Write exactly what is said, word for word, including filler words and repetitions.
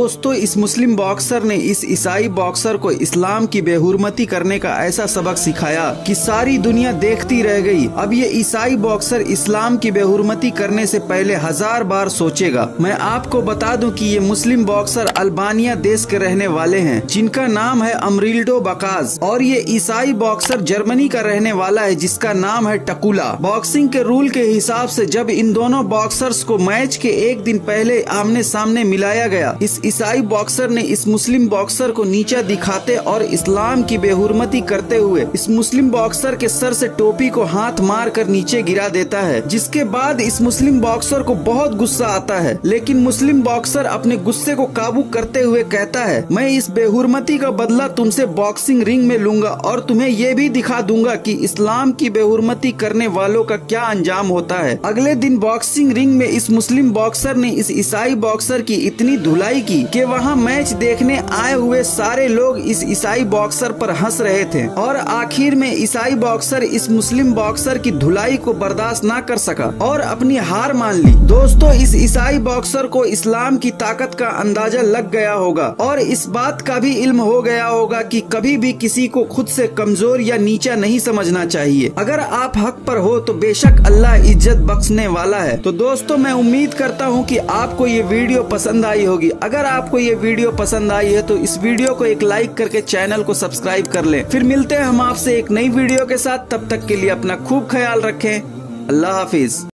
दोस्तों इस मुस्लिम बॉक्सर ने इस ईसाई बॉक्सर को इस्लाम की बेहुरमती करने का ऐसा सबक सिखाया कि सारी दुनिया देखती रह गई। अब ये ईसाई बॉक्सर इस्लाम की बेहुरमती करने से पहले हजार बार सोचेगा। मैं आपको बता दूं कि ये मुस्लिम बॉक्सर अल्बानिया देश के रहने वाले हैं, जिनका नाम है अमरिल्डो बकाज, और ये ईसाई बॉक्सर जर्मनी का रहने वाला है, जिसका नाम है टकुला। बॉक्सिंग के रूल के हिसाब से जब इन दोनों बॉक्सर्स को मैच के एक दिन पहले आमने सामने मिलाया गया, इस ईसाई बॉक्सर ने इस मुस्लिम बॉक्सर को नीचा दिखाते और इस्लाम की बेहुरमती करते हुए इस मुस्लिम बॉक्सर के सर से टोपी को हाथ मार कर नीचे गिरा देता है, जिसके बाद इस मुस्लिम बॉक्सर को बहुत गुस्सा आता है। लेकिन मुस्लिम बॉक्सर अपने गुस्से को काबू करते हुए कहता है, मैं इस बेहुरमती का बदला तुमसे बॉक्सिंग रिंग में लूंगा और तुम्हें ये भी दिखा दूंगा कि इस्लाम की बेहुरमती करने वालों का क्या अंजाम होता है। अगले दिन बॉक्सिंग रिंग में इस मुस्लिम बॉक्सर ने इस ईसाई बॉक्सर की इतनी धुलाई की कि वहाँ मैच देखने आए हुए सारे लोग इस ईसाई बॉक्सर पर हंस रहे थे, और आखिर में ईसाई बॉक्सर इस मुस्लिम बॉक्सर की धुलाई को बर्दाश्त न कर सका और अपनी हार मान ली। दोस्तों इस ईसाई बॉक्सर को इस्लाम की ताकत का अंदाजा लग गया होगा और इस बात का भी इल्म हो गया होगा कि कभी भी किसी को खुद से कमजोर या नीचा नहीं समझना चाहिए। अगर आप हक पर हो तो बेशक अल्लाह इज्जत बख्शने वाला है। तो दोस्तों मैं उम्मीद करता हूँ कि आपको ये वीडियो पसंद आई होगी। अगर आपको ये वीडियो पसंद आई है तो इस वीडियो को एक लाइक करके चैनल को सब्सक्राइब कर लें। फिर मिलते हैं हम आपसे एक नई वीडियो के साथ। तब तक के लिए अपना खूब ख्याल रखें। अल्लाह हाफिज।